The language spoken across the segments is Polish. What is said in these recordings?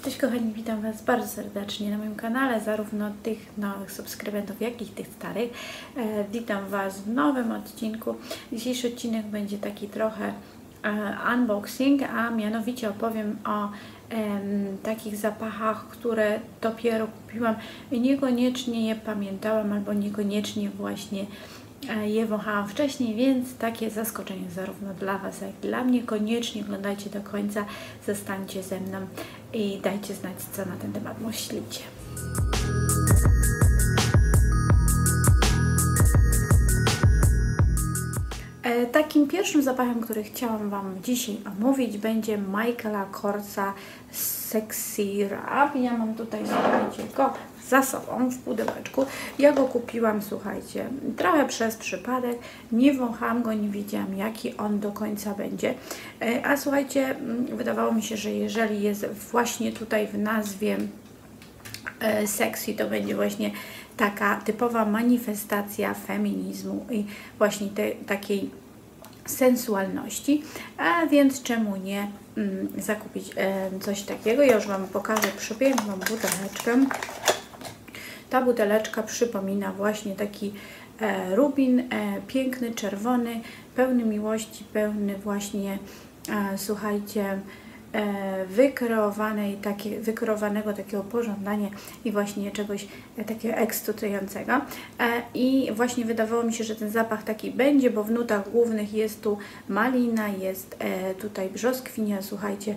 Cześć kochani, witam Was bardzo serdecznie na moim kanale, zarówno tych nowych subskrybentów, jak i tych starych. Witam Was w nowym odcinku. Dzisiejszy odcinek będzie taki trochę unboxing, a mianowicie opowiem o takich zapachach, które dopiero kupiłam i niekoniecznie je pamiętałam, albo niekoniecznie właśnie je wąchałam wcześniej, więc takie zaskoczenie zarówno dla Was, jak i dla mnie. Koniecznie oglądajcie do końca, zostańcie ze mną i dajcie znać, co na ten temat myślicie. Takim pierwszym zapachem, który chciałam Wam dzisiaj omówić, będzie Michaela Korsa Sexy Rub. Ja mam tutaj, słuchajcie, go za sobą w pudełeczku. Ja go kupiłam, słuchajcie, trochę przez przypadek. Nie wąchałam go, nie wiedziałam, jaki on do końca będzie. A słuchajcie, wydawało mi się, że jeżeli jest właśnie tutaj w nazwie sexy, to będzie właśnie taka typowa manifestacja feminizmu i właśnie takiej sensualności, a więc czemu nie zakupić coś takiego. Ja już Wam pokażę przepiękną buteleczkę. Ta buteleczka przypomina właśnie taki rubin, piękny, czerwony, pełny miłości, pełny właśnie, słuchajcie, wykreowanego takiego pożądania i właśnie czegoś takiego ekscytującego. I właśnie wydawało mi się, że ten zapach taki będzie, bo w nutach głównych jest tu malina, jest tutaj brzoskwinia, słuchajcie,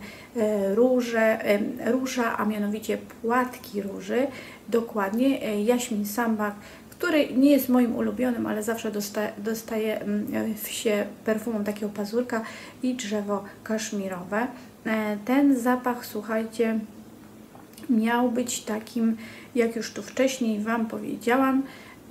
róża, a mianowicie płatki róży, dokładnie, jaśmin sambak, który nie jest moim ulubionym, ale zawsze dostaję się perfumą takiego pazurka, i drzewo kaszmirowe. Ten zapach, słuchajcie, miał być takim, jak już tu wcześniej Wam powiedziałam,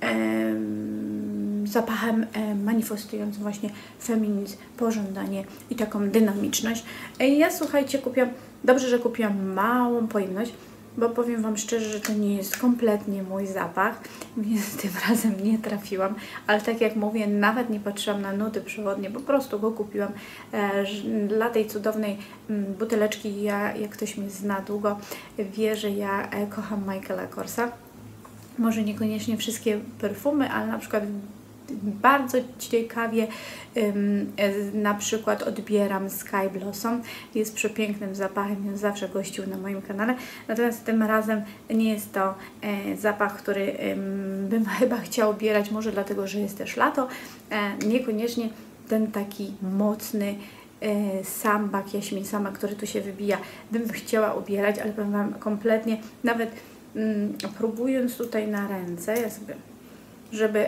zapachem manifestującym właśnie feminizm, pożądanie i taką dynamiczność. Ja, słuchajcie, dobrze, że kupiłam małą pojemność, bo powiem Wam szczerze, że to nie jest kompletnie mój zapach, więc tym razem nie trafiłam, ale tak jak mówię, nawet nie patrzyłam na nuty przewodnie, po prostu go kupiłam dla tej cudownej buteleczki. Jak ktoś mnie zna długo, wie, że ja kocham Michaela Korsa. Może niekoniecznie wszystkie perfumy, ale na przykład bardzo ciekawie na przykład odbieram Sky Blossom. Jest przepięknym zapachem, więc zawsze gościł na moim kanale. Natomiast tym razem nie jest to zapach, który bym chyba chciała ubierać, może dlatego, że jest też lato. Niekoniecznie ten taki mocny sambak, jaśmin sambak, który tu się wybija, bym chciała ubierać, ale powiem Wam kompletnie, nawet próbując tutaj na ręce, ja sobie, żeby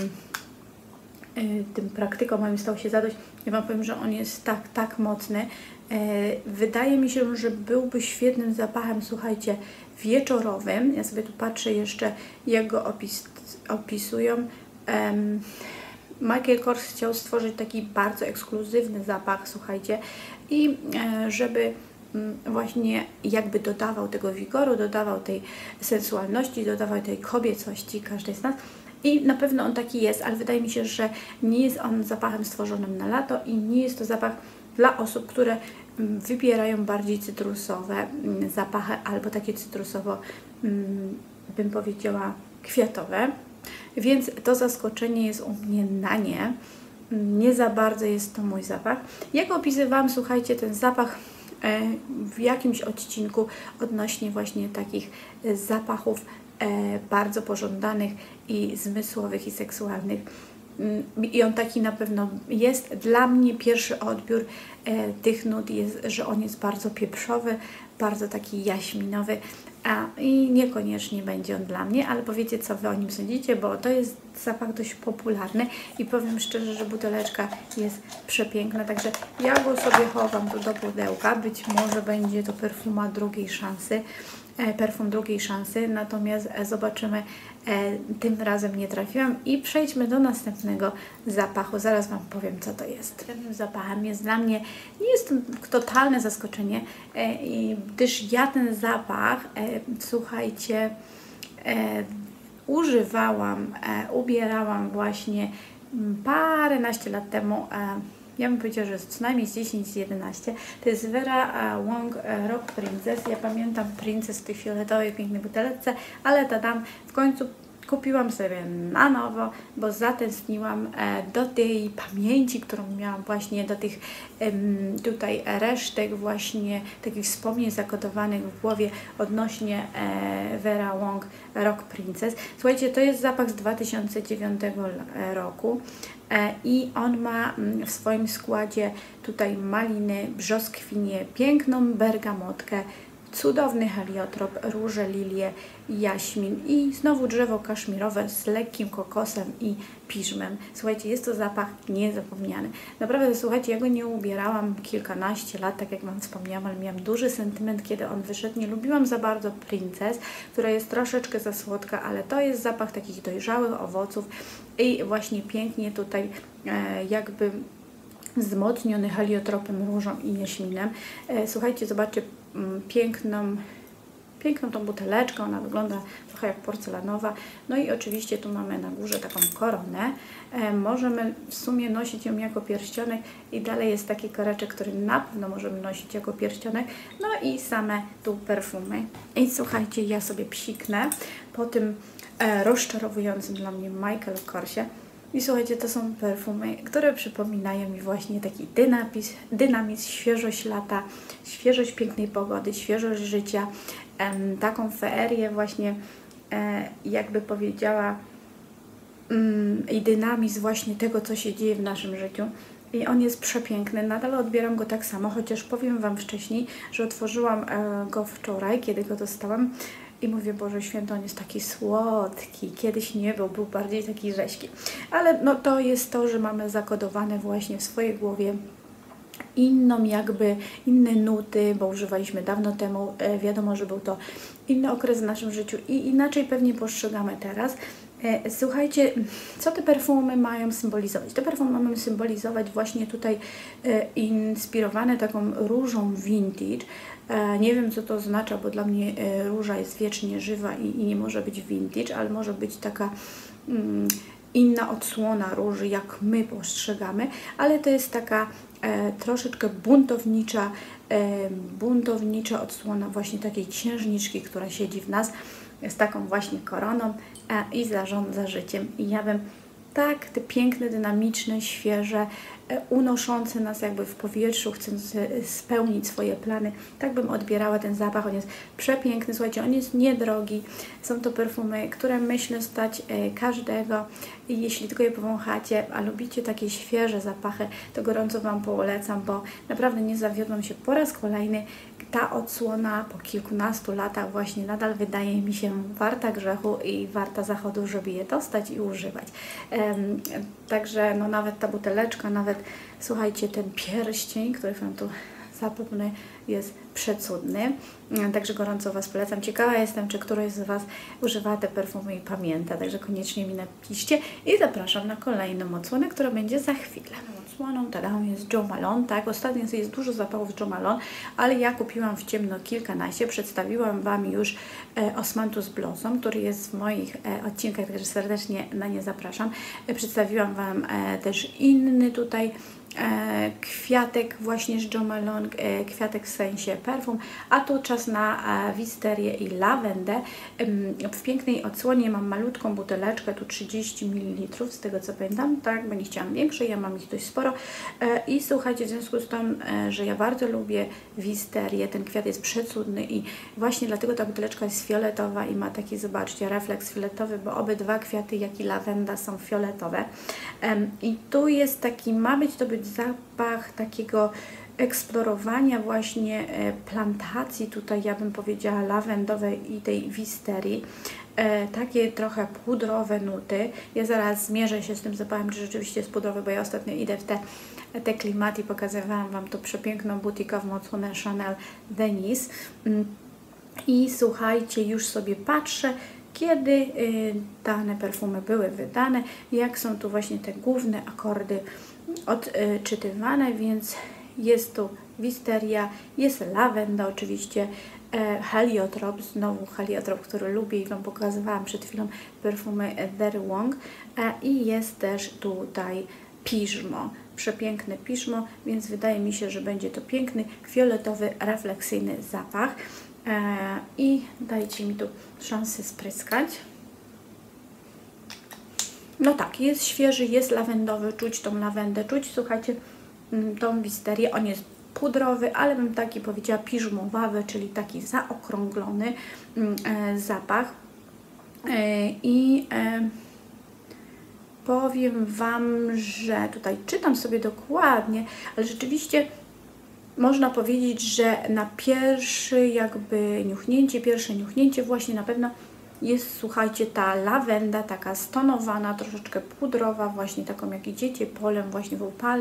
tym praktykom moim stał się zadość, ja Wam powiem, że on jest tak mocny. Wydaje mi się, że byłby świetnym zapachem, słuchajcie, wieczorowym. Ja sobie tu patrzę jeszcze, jak go opisują. Michael Kors chciał stworzyć taki bardzo ekskluzywny zapach, słuchajcie, i żeby właśnie jakby dodawał tego wigoru, dodawał tej sensualności, dodawał tej kobiecości każdej z nas. I na pewno on taki jest, ale wydaje mi się, że nie jest on zapachem stworzonym na lato i nie jest to zapach dla osób, które wybierają bardziej cytrusowe zapachy albo takie cytrusowo, bym powiedziała, kwiatowe. Więc to zaskoczenie jest u mnie na nie. Nie za bardzo jest to mój zapach. Jak opisywałam, słuchajcie, ten zapach w jakimś odcinku odnośnie właśnie takich zapachów bardzo pożądanych i zmysłowych i seksualnych. I on taki na pewno jest. Dla mnie pierwszy odbiór tych nut jest, że on jest bardzo pieprzowy, bardzo taki jaśminowy, i niekoniecznie będzie on dla mnie, ale powiecie, co Wy o nim sądzicie, bo to jest zapach dość popularny i powiem szczerze, że buteleczka jest przepiękna, także ja go sobie chowam tu do pudełka. Być może będzie to perfum drugiej szansy, natomiast zobaczymy, tym razem nie trafiłam. I przejdźmy do następnego zapachu, zaraz Wam powiem, co to jest. Następnym zapachem jest dla mnie, nie jest to totalne zaskoczenie, gdyż ja ten zapach, słuchajcie, używałam, ubierałam właśnie paręnaście lat temu ja bym powiedziała, że jest co najmniej z 10-11. To jest Vera Wang Rock Princess. Ja pamiętam Princess w tej fioletowej, pięknej butelce, ale dam w końcu kupiłam sobie na nowo, bo zatęskniłam do tej pamięci, którą miałam właśnie, do tych tutaj resztek właśnie takich wspomnień zakodowanych w głowie odnośnie Vera Wang Rock Princess. Słuchajcie, to jest zapach z 2009 roku i on ma w swoim składzie tutaj maliny, brzoskwinie, piękną bergamotkę, cudowny heliotrop, róże, lilie, jaśmin i znowu drzewo kaszmirowe z lekkim kokosem i piżmem. Słuchajcie, jest to zapach niezapomniany. Naprawdę, słuchajcie, ja go nie ubierałam kilkanaście lat, tak jak Wam wspomniałam, ale miałam duży sentyment, kiedy on wyszedł. Nie lubiłam za bardzo Princess, która jest troszeczkę za słodka, ale to jest zapach takich dojrzałych owoców i właśnie pięknie tutaj jakby wzmocniony heliotropem, różą i jaśminem. Słuchajcie, zobaczcie piękną tą buteleczkę, ona wygląda trochę jak porcelanowa. No i oczywiście tu mamy na górze taką koronę. Możemy w sumie nosić ją jako pierścionek i dalej jest taki koreczek, który na pewno możemy nosić jako pierścionek. No i same tu perfumy. I słuchajcie, ja sobie psiknę po tym rozczarowującym dla mnie Michael Korsie. I słuchajcie, to są perfumy, które przypominają mi właśnie taki dynamizm, świeżość lata, świeżość pięknej pogody, świeżość życia, taką feerię właśnie, jakby powiedziała, i dynamizm właśnie tego, co się dzieje w naszym życiu. I on jest przepiękny, nadal odbieram go tak samo, chociaż powiem Wam wcześniej, że otworzyłam go wczoraj, kiedy go dostałam. I mówię, Boże Święty, on jest taki słodki. Kiedyś nie był, był bardziej taki rześki. Ale no to jest to, że mamy zakodowane właśnie w swojej głowie inne nuty, bo używaliśmy dawno temu. Wiadomo, że był to inny okres w naszym życiu i inaczej pewnie postrzegamy teraz. Słuchajcie, co te perfumy mają symbolizować? Te perfumy mają symbolizować właśnie tutaj inspirowane taką różą vintage. Nie wiem, co to oznacza, bo dla mnie róża jest wiecznie żywa i nie może być vintage, ale może być taka inna odsłona róży, jak my postrzegamy, ale to jest taka troszeczkę buntownicza odsłona właśnie takiej księżniczki, która siedzi w nas z taką właśnie koroną i zarządza życiem. I ja bym tak te piękne, dynamiczne, świeże, unoszące nas jakby w powietrzu, chcąc spełnić swoje plany, tak bym odbierała ten zapach. On jest przepiękny, słuchajcie, on jest niedrogi. Są to perfumy, które myślę stać każdego i jeśli tylko je powąchacie, a lubicie takie świeże zapachy, to gorąco Wam polecam, bo naprawdę nie zawiodłam się po raz kolejny. Ta odsłona po kilkunastu latach właśnie nadal wydaje mi się warta grzechu i warta zachodu, żeby je dostać i używać. Także no nawet ta buteleczka, nawet słuchajcie, ten pierścień, który Wam tu zapewne jest przecudny. Także gorąco Was polecam. Ciekawa jestem, czy któryś z Was używa te perfumy i pamięta. Także koniecznie mi napiszcie i zapraszam na kolejną odsłonę, która będzie za chwilę. Odsłoną jest Jo Malone, tak? Ostatnio jest dużo zapachów Jo Malone, ale ja kupiłam w ciemno kilkanaście. Przedstawiłam Wam już Osmanthus Blossom, który jest w moich odcinkach, także serdecznie na nie zapraszam. Przedstawiłam Wam też inny tutaj kwiatek właśnie z Jo Malone, kwiatek w sensie perfum, a tu czas na wisterię i lawendę. W pięknej odsłonie mam malutką buteleczkę, tu 30 ml, z tego co pamiętam, tak, bo nie chciałam większej, ja mam ich dość sporo i słuchajcie, w związku z tym, że ja bardzo lubię wisterię, ten kwiat jest przecudny i właśnie dlatego ta buteleczka jest fioletowa i ma taki, zobaczcie, refleks fioletowy, bo obydwa kwiaty, jak i lawenda są fioletowe. I tu jest taki, ma być to być zapach takiego eksplorowania właśnie plantacji, tutaj ja bym powiedziała lawendowej i tej wisterii. Takie trochę pudrowe nuty. Ja zaraz zmierzę się z tym zapachem, czy rzeczywiście jest pudrowy, bo ja ostatnio idę w te klimaty i pokazywałam Wam tą przepiękną butikową odsłonę Chanel Venice. I słuchajcie, już sobie patrzę, kiedy dane perfumy były wydane, jak są tu właśnie te główne akordy odczytywane, więc jest tu wisteria, jest lawenda oczywiście, heliotrop, znowu heliotrop, który lubię i Wam pokazywałam przed chwilą perfumy Very Wang i jest też tutaj piżmo. przepiękne piżmo, więc wydaje mi się, że będzie to piękny, fioletowy, refleksyjny zapach. I dajcie mi tu szansę spryskać. No tak, jest świeży, jest lawendowy, czuć tą lawendę, czuć, słuchajcie, tą wisterię. On jest pudrowy, ale bym taki powiedziała piżmowawy, czyli taki zaokrąglony zapach. I powiem Wam, że tutaj czytam sobie dokładnie, ale rzeczywiście można powiedzieć, że na pierwsze niuchnięcie właśnie na pewno jest, słuchajcie, ta lawenda taka stonowana, troszeczkę pudrowa, właśnie taką jak idziecie polem właśnie w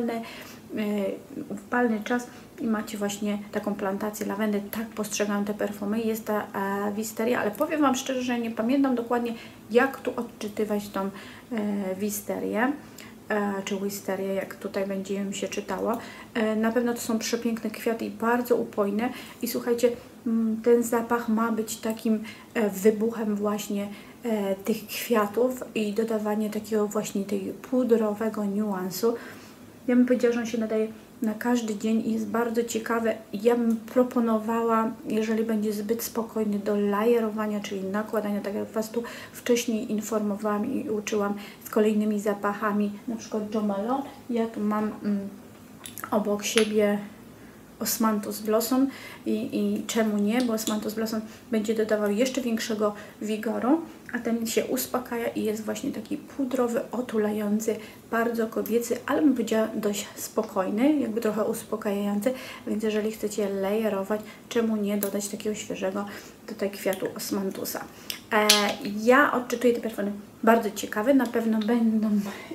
upalny czas i macie właśnie taką plantację lawendy. Tak postrzegam te perfumy, jest ta wisteria, ale powiem Wam szczerze, że nie pamiętam dokładnie, jak tu odczytywać tą wisterię, czy wisterię, jak tutaj będzie mi się czytało. Na pewno to są przepiękne kwiaty i bardzo upojne i słuchajcie, ten zapach ma być takim wybuchem właśnie tych kwiatów i dodawanie takiego właśnie tej pudrowego niuansu. Ja bym powiedziała, że on się nadaje na każdy dzień i jest bardzo ciekawy. Ja bym proponowała, jeżeli będzie zbyt spokojny, do lajerowania, czyli nakładania, tak jak Was tu wcześniej informowałam i uczyłam z kolejnymi zapachami, na przykład Jo Malone. Ja tu mam obok siebie Osmanthus Blossom i czemu nie, bo Osmanthus Blossom będzie dodawał jeszcze większego wigoru, a ten się uspokaja i jest właśnie taki pudrowy, otulający, bardzo kobiecy, ale bym powiedziała dość spokojny, jakby trochę uspokajający, więc jeżeli chcecie layerować, czemu nie dodać takiego świeżego tutaj kwiatu Osmanthusa. Ja odczytuję te perfumy bardzo ciekawe, na pewno będą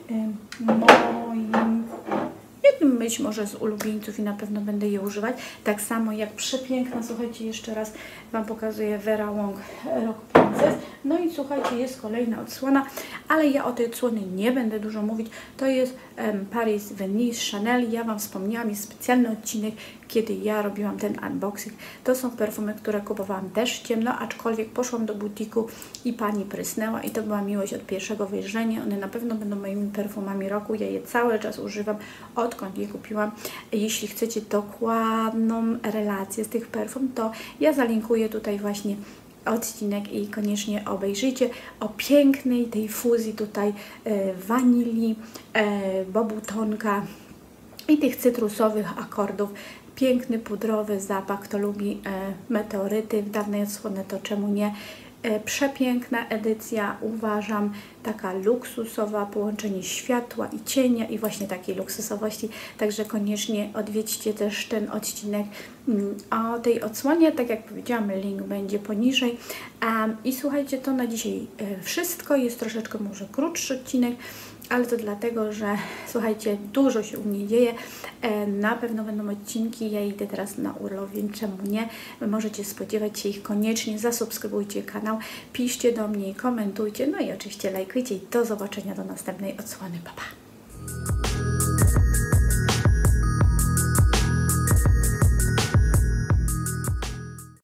moim jednym być może z ulubieńców i na pewno będę je używać. Tak samo jak przepiękna, słuchajcie, jeszcze raz Wam pokazuję Vera Wang Rock Princess. No i słuchajcie, jest kolejna odsłona, ale ja o tej odsłonie nie będę dużo mówić. To jest Paris Venice Chanel. Ja Wam wspomniałam, jest specjalny odcinek, kiedy ja robiłam ten unboxing. To są perfumy, które kupowałam też ciemno, aczkolwiek poszłam do butiku i pani prysnęła i to była miłość od pierwszego wejrzenia. One na pewno będą moimi perfumami roku. Ja je cały czas używam, odkąd je kupiłam. Jeśli chcecie dokładną relację z tych perfum, to ja zalinkuję tutaj właśnie odcinek i koniecznie obejrzyjcie o pięknej tej fuzji tutaj wanilii, bobutonka i tych cytrusowych akordów. Piękny, pudrowy zapach. Kto lubi meteoryty w dawnej odsłonie, to czemu nie? Przepiękna edycja, uważam, taka luksusowa, połączenie światła i cienia i właśnie takiej luksusowości, także koniecznie odwiedźcie też ten odcinek o tej odsłonie, tak jak powiedziałam, link będzie poniżej. I słuchajcie, to na dzisiaj wszystko, jest troszeczkę może krótszy odcinek, ale to dlatego, że słuchajcie, dużo się u mnie dzieje, na pewno będą odcinki, ja idę teraz na urlop, więc czemu nie, możecie spodziewać się ich, koniecznie zasubskrybujcie kanał, piszcie do mnie, komentujcie, no i oczywiście lajkujcie i do zobaczenia do następnej odsłony, pa pa!